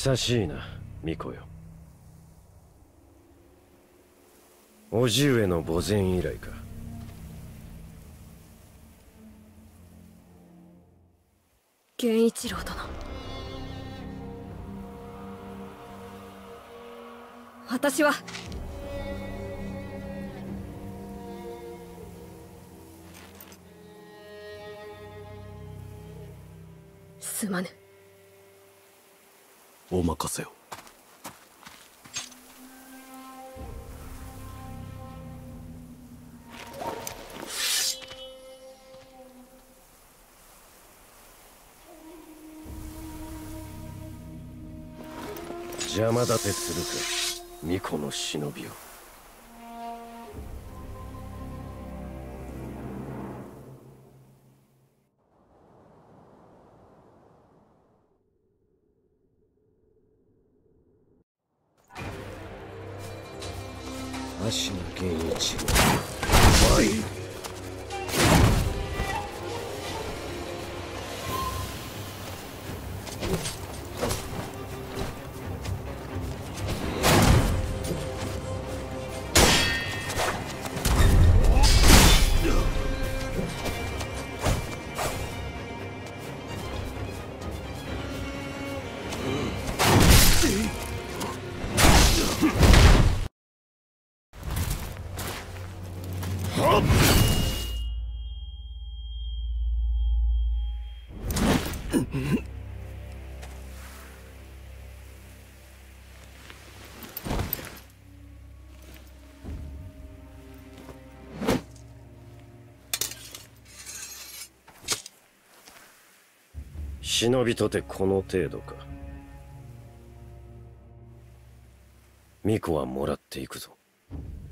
久しいな、巫女よ。叔父上の墓前以来か。 源一郎殿、私はすまぬ。 お任せを。 邪魔立てするか、巫女の忍びを。芦名源一郎、参る。忍びとてこの程度か。巫女はもらっていくぞ。